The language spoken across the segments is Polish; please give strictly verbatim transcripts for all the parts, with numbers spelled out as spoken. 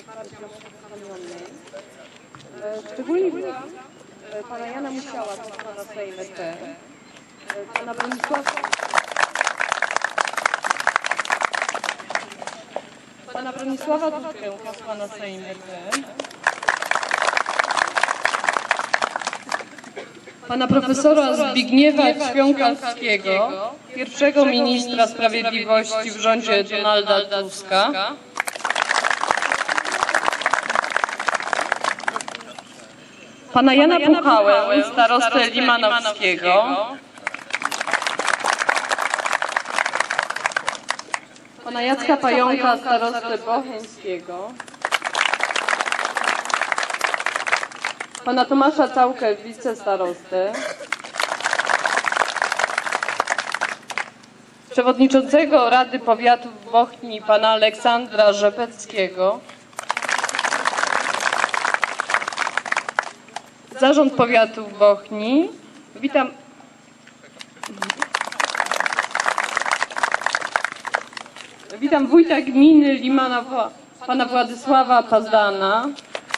partii kamionnej. Szczególnie byłam pana Jana Musiała, pana Sejm R P, pana Bronisława, pana Bronisława Dudkę, posła na Sejm R P, pana profesora Zbigniewa Ćwiąkalskiego, pierwszego ministra sprawiedliwości w rządzie Donalda Tuska, pana Jana Puchałę, starostę limanowskiego, pana Jacka Pająka, starostę bocheńskiego, pana Tomasza Całkę, wicestarostę, przewodniczącego Rady Powiatu w Bochni pana Aleksandra Rzepeckiego, Zarząd Powiatu w Bochni. Witam. Witam wójta gminy Limanowa, pana Władysława Pazdana.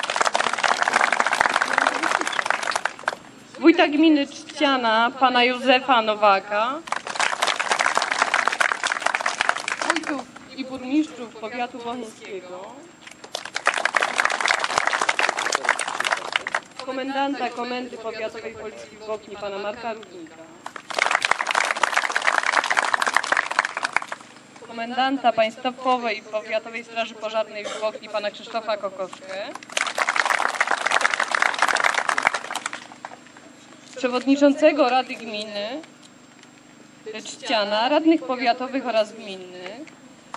Wójta gminy Trzciana, pana Józefa Nowaka. Wójtów i burmistrzów powiatu bocheńskiego. Komendanta Komendy Powiatowej Policji w Bochni, pana Marka Rudnika. Komendanta Państwowej Powiatowej Straży Pożarnej w Bochni, pana Krzysztofa Kokoszkę. Przewodniczącego Rady Gminy Trzciana, radnych powiatowych oraz gminnych.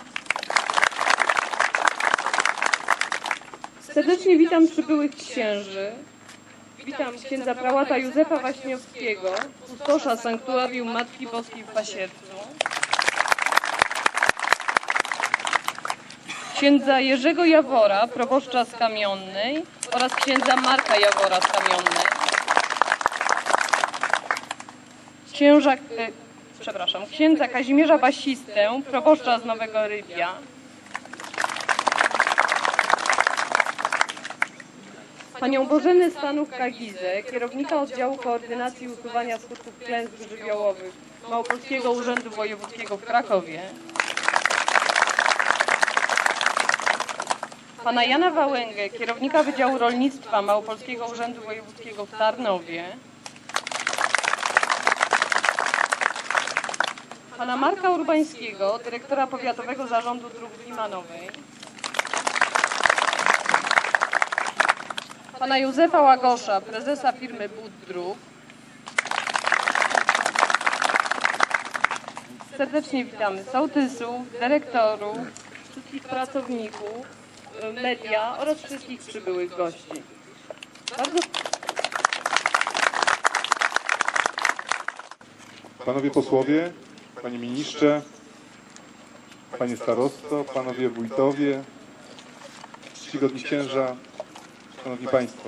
Serdecznie witam przybyłych księży. Witam księdza prałata Józefa Waśniowskiego, kustosza Sanktuarium Matki Boskiej w Pasiercu. Księdza Jerzego Jawora, proboszcza z Kamionnej oraz księdza Marka Jawora z Kamionnej. Księża, e, przepraszam, księdza Kazimierza Basistę, proboszcza z Nowego Rybia. Panią Bożenę Stanów-Kagizę, kierownika oddziału koordynacji usuwania skutków klęsk żywiołowych Małopolskiego Urzędu Wojewódzkiego w Krakowie. Pana Jana Wałęgę, kierownika Wydziału Rolnictwa Małopolskiego Urzędu Wojewódzkiego w Tarnowie. Pana Marka Urbańskiego, dyrektora Powiatowego Zarządu Dróg Limanowej. Pana Józefa Łagosza, prezesa firmy Bud Dróg. Serdecznie witamy sołtysów, dyrektorów, wszystkich pracowników, media oraz wszystkich przybyłych gości. Bardzo... Panowie posłowie, panie ministrze, panie starosto, panowie wójtowie, czcigodni księża, szanowni państwo.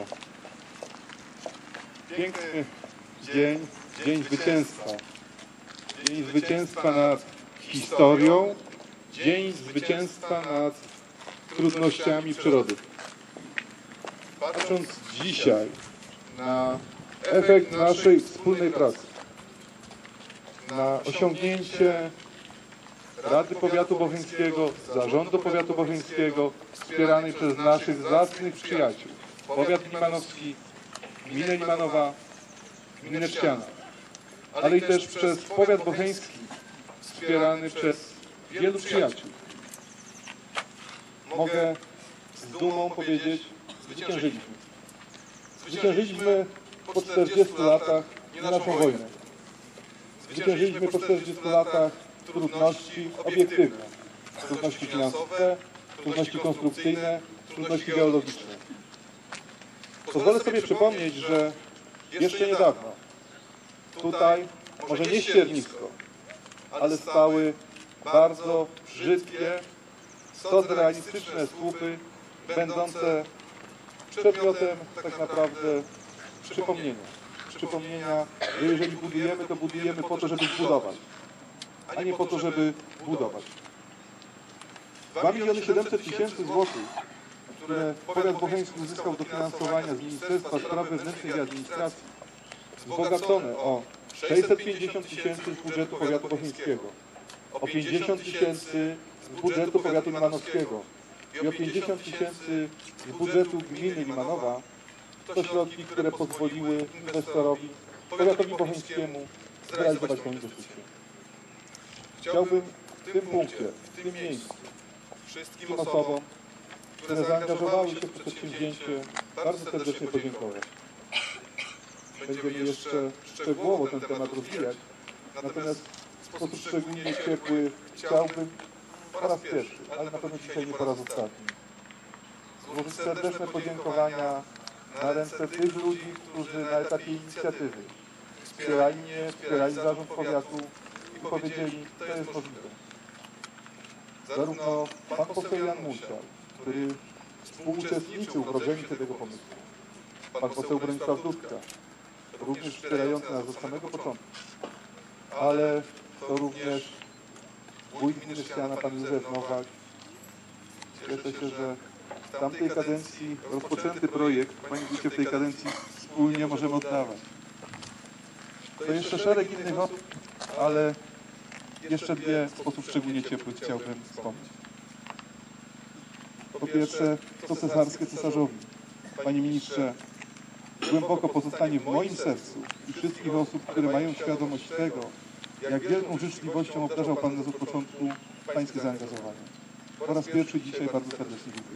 Piękny dzień, dzień zwycięstwa. Dzień zwycięstwa nad historią, dzień zwycięstwa nad trudnościami przyrody. Patrząc dzisiaj na efekt naszej wspólnej pracy, na osiągnięcie Rady Powiatu Bocheńskiego, Zarządu Powiatu Bocheńskiego, wspieranej przez naszych zacnych przyjaciół, Powiat Limanowski, Gminę Limanowa, Gminę Trzciana, ale i też przez Powiat Bocheński, wspierany przez wielu przyjaciół. Mogę z dumą powiedzieć, zwyciężyliśmy. Zwyciężyliśmy po czterdziestu latach na naszą wojnę. Zwyciężyliśmy po czterdziestu latach trudności obiektywne, trudności finansowe, trudności konstrukcyjne, trudności geologiczne. Pozwolę sobie przypomnieć, że jeszcze niedawno tutaj, może nie ściernisko, ale stały bardzo brzydkie, socrealistyczne słupy, będące przedmiotem tak naprawdę przypomnienia. Przypomnienia, że jeżeli budujemy, to budujemy po to, żeby zbudować, a nie po to, żeby budować. dwa miliony siedemset tysięcy złotych które powiat bocheński uzyskał dofinansowania z Ministerstwa Spraw Wewnętrznych i Administracji, wzbogacone o sześćset pięćdziesiąt tysięcy z budżetu powiatu bocheńskiego, o pięćdziesiąt tysięcy z budżetu powiatu limanowskiego i o pięćdziesiąt tysięcy z budżetu gminy Limanowa, to środki, które pozwoliły inwestorowi, powiatowi bocheńskiemu, zrealizować tę inwestycję. Chciałbym w tym punkcie, w tym miejscu, wszystkim osobom, które zaangażowały się w to przedsięwzięcie, bardzo serdecznie podziękować. Będziemy jeszcze szczegółowo ten temat rozwijać, natomiast w sposób szczególnie ciepły chciałbym po raz pierwszy, ale na pewno dzisiaj nie po raz ostatni, złożyć serdeczne podziękowania na ręce tych ludzi, którzy na etapie inicjatywy wspierali mnie, wspierali zarząd powiatu i powiedzieli, to jest możliwe. Zarówno pan poseł Jan Musiał, który współuczestniczył w rodzeniu tego pomysłu, pan poseł Bronisław Dudka, również wspierający nas od samego początku, ale to również wójt gminy Szczyana, pan Józef Nowak. Cieszę się, że w tamtej kadencji rozpoczęty projekt, panie wójcie, w tej kadencji wspólnie możemy oddawać. To jeszcze szereg innych osób, ale jeszcze dwie w sposób szczególnie ciepły chciałbym wspomnieć. Po pierwsze, to cesarskie cesarzowi. Panie ministrze, głęboko pozostanie w moim sercu i wszystkich osób, które mają świadomość tego, jak wielką życzliwością obdarzał Pan nas od początku pańskie zaangażowanie. Po raz pierwszy dzisiaj bardzo serdecznie dziękuję.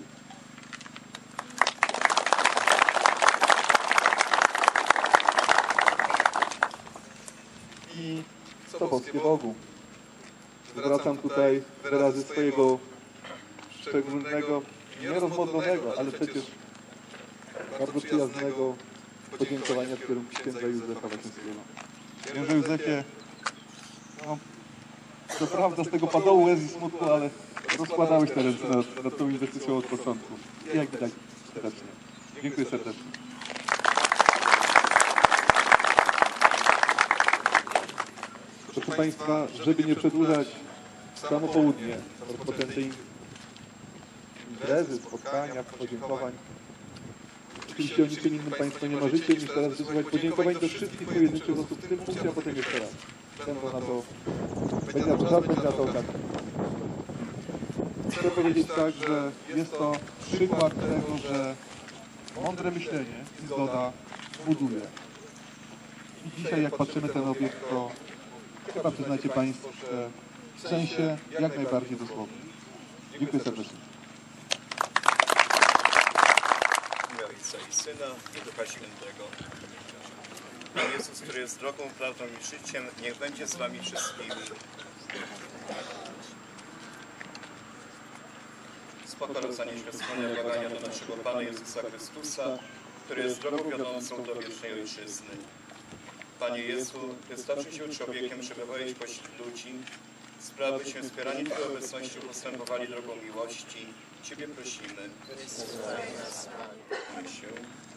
I to boskie Bogu. Zwracam tutaj wyrazy swojego szczególnego, nierozmodlonego, ale przecież bardzo przyjaznego podziękowania w kierunku księdza Józefa Waczyńskiego. Księże Józefie, no, co prawda z tego padało łez i smutku, ale rozkładałeś te ręce nad, nad tą inwestycją od początku. I jak widać, serdecznie. Dziękuję serdecznie. Proszę Państwa, żeby nie przedłużać samo południe rozpoczętej imprezy, spotkania, podziękowań. Oczywiście o niczym innym Państwo nie marzycie niż teraz wysłuchać podziękowań do wszystkich pojedynczych osób w tym punkcie, a potem jeszcze raz. Będą na to, będzie na to, będzie na to okazja. Chcę powiedzieć tak, że jest to przykład tego, że mądre myślenie i zgoda buduje. I dzisiaj jak patrzymy ten obiekt, to chyba przyznacie Państwo, że w sensie jak najbardziej dosłownie. Dziękuję serdecznie. Ojca i Syna i Ducha Świętego. Pan Jezus, który jest drogą, prawdą i życiem, niech będzie z wami wszystkimi. Z pokorą zanieśmy wspólne błagania do naszego Pana Jezusa Chrystusa, który jest drogą wiodącą do wiecznej Ojczyzny. Panie Jezu, wystarczy się człowiekiem przebywałeś pośród ludzi, sprawy się wspierani Twojej obecności postępowali drogą miłości. Ciebie prosimy. Się.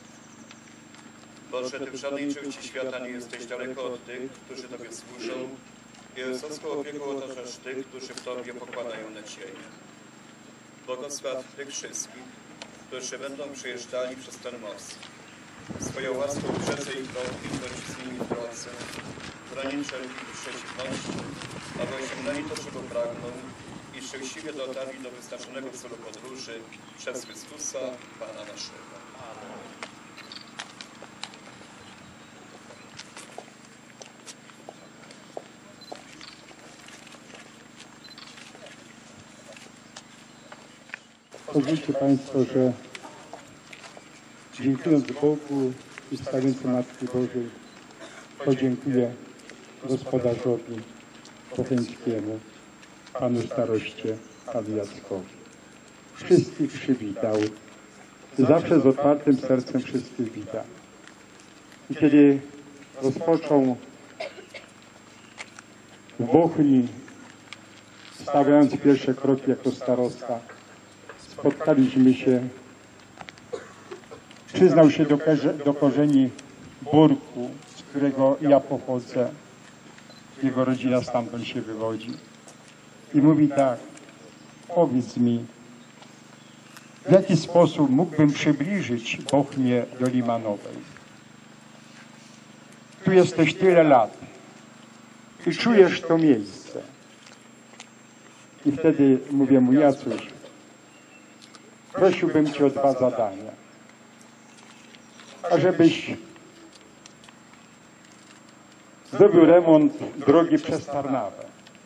Boże, Ty w żadnej części świata nie jesteś daleko od tych, którzy Tobie służą i ojcowską opieką otaczasz tych, którzy w Tobie pokładają nadzieję. Błogosław tych wszystkich, którzy będą przejeżdżali przez ten most. Swoją łaską uprzedzaj ich drogi, bądź z nimi w drodze, broni wszelkich przeciwności, aby osiągnęli to, czego pragną i szczęśliwie dotarli do wyznaczonego celu podróży przez Chrystusa, Pana naszego. Pozwólcie Państwo, że dziękując Bogu i Stawiency Matki Bożej, podziękuję gospodarzowi bocheńskiemu, panu staroście, panu Jackowi. Wszystkich przywitał. Zawsze z otwartym sercem wszystkich wita. I kiedy rozpoczął w Bochni, stawiając pierwsze kroki jako starosta, spotkaliśmy się. Przyznał się do, do korzeni Burku, z którego ja pochodzę. Jego rodzina stamtąd się wywodzi. I mówi tak, powiedz mi, w jaki sposób mógłbym przybliżyć Bochnię do Limanowej. Tu jesteś tyle lat i czujesz to miejsce. I wtedy mówię mu: Jacuś, prosiłbym Cię o dwa zadania. Ażebyś zrobił remont drogi przez Tarnawę,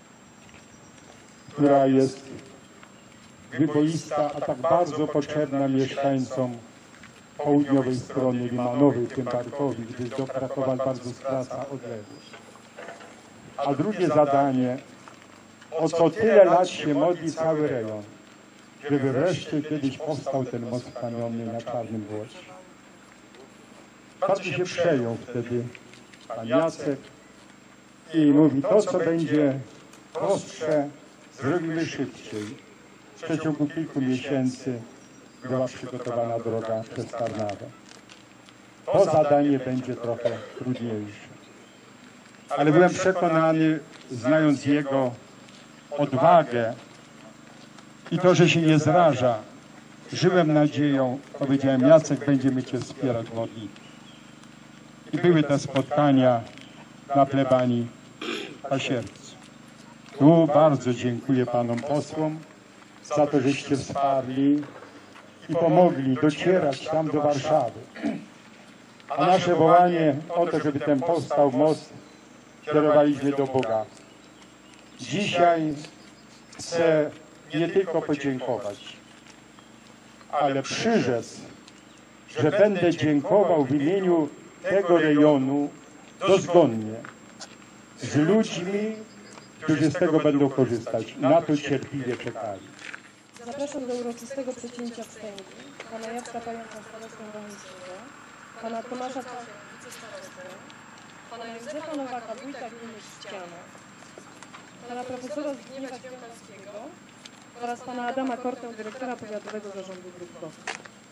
która jest wyboista, a tak bardzo potrzebna mieszkańcom południowej strony Limanowej, w tym Barkowi, gdyż do Krakowa bardzo skraca odległość. A drugie zadanie, o co tyle lat się modli cały rejon, żeby wreszcie kiedyś powstał ten most kamienny na Czarnym Błocie. Bardzo się przejął wtedy pan Jacek i mówi: to, co będzie prostsze, zrobimy szybciej. W przeciągu kilku miesięcy była przygotowana droga przez Tarnawę. To zadanie będzie trochę trudniejsze. Ale byłem przekonany, znając jego odwagę i to, że się nie zraża, żyłem nadzieją, powiedziałem: Jacek, będziemy Cię wspierać w modlitwie. I były te spotkania na plebanii w Pasiercu. Tu bardzo dziękuję panom posłom za to, żeście wsparli i pomogli docierać tam do Warszawy. A nasze wołanie o to, żeby ten powstał most, kierowaliśmy do Boga. Dzisiaj chcę nie tylko podziękować, ale przyrzec, że będę dziękował w imieniu tego rejonu dozgonnie z ludźmi, którzy z tego będą korzystać. Na to cierpliwie czekali. Zapraszam do uroczystego przecięcia wstęgu pana Jacka Pająka, starostę rolniczego, pana Tomasza Czarka, wicestarostę, pana Józefa Nowaka, wójta gminy Ściana, pana profesora Zbigniewa Świąkalskiego oraz pana Adama Kortę, dyrektora Powiatowego Zarządu Dróg Bochni.